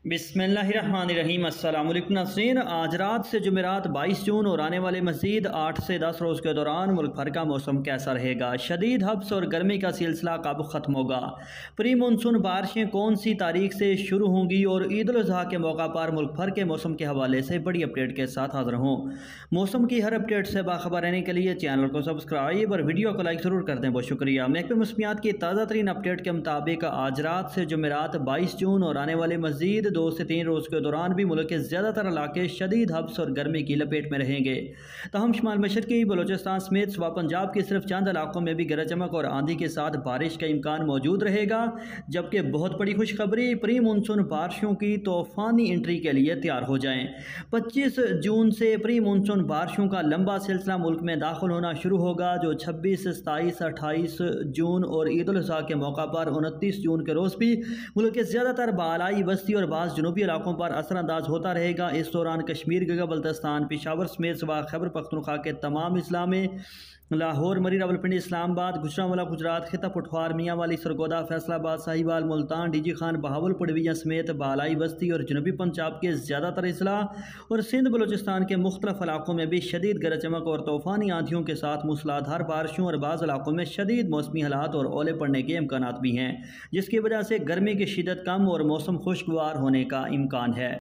बिस्मिल्लाहिर्रहमानिर्रहीम। अस्सलाम वालेकुम नाज़रीन, आज रात से जुमेरात 22 जून और आने वाले मज़ीद 8 से 10 रोज़ के दौरान मुल्क भर का मौसम कैसा रहेगा। शदीद हब्स और गर्मी का सिलसिला कब ख़त्म होगा, प्री मानसून बारिशें कौन सी तारीख से शुरू होंगी और ईद उल अज़हा के मौका पर मुल्क भर के मौसम के हवाले से बड़ी अपडेट के साथ हाज़िर हूँ। मौसम की हर अपडेट से बाखबर रहने के लिए चैनल को सब्सक्राइब और वीडियो को लाइक ज़रूर कर दें, बहुत शुक्रिया। महकमे मौसमियात की ताज़ा तरीन अपडेट के मुताबिक आज रात से जुमेरात 22 जून और आने वाले मज़ीद 2 से 3 रोज़ के दौरान भी मुल्क के ज़्यादातर इलाके शदीद हब्स और गर्मी की लपेट में रहेंगे। तहम शुमाल मशरक़ी बलोचिस्तान समेत सुबह पंजाब के सिर्फ चंद इलाकों में भी गरज चमक और आंधी के साथ बारिश का इम्कान मौजूद रहेगा। जबकि बहुत बड़ी खुशखबरी, प्री मानसून बारिशों की तूफ़ानी एंट्री के लिए तैयार हो जाएं। 25 जून से प्री मानसून बारिशों का लंबा सिलसिला मुल्क में दाखिल होना शुरू होगा, जो 26, 27, 28 जून और ईद उल अज़हा के मौका पर 29 जून के रोज़ भी मुल्क के ज़्यादातर बालाई बस्ती और बाज़ जनूबी इलाकों पर असरअंदाज होता रहेगा। इस दौरान कश्मीर, गिलगित बल्तिस्तान, पेशावर समेत सुबह खैबर पख्तूनख्वा के तमाम अजला में लाहौर, मरी, रावलपिंडी, इस्लामाबाद, गुजरांवाला गुजरात, खिता पठवार, मियांवाली, सरगोदा, फैसलाबाद, साहिवाल, मुल्तान, डीजी खान, बहावलपुर डिवीजन समेत बालाई बस्ती और जनूबी पंजाब के ज़्यादातर अजला और सिंध बलोचिस्तान के मुख्तलिफ इलाकों में भी शदीद गरज चमक और तूफ़ानी आंधियों के साथ मूसलाधार बारिशों और बाज़ इलाकों में शदीद मौसमी हालात और ओले पड़ने के इम्कानात भी हैं, जिसकी वजह से गर्मी की शिद्दत कम और मौसम खुशगवार होने का इम्कान है।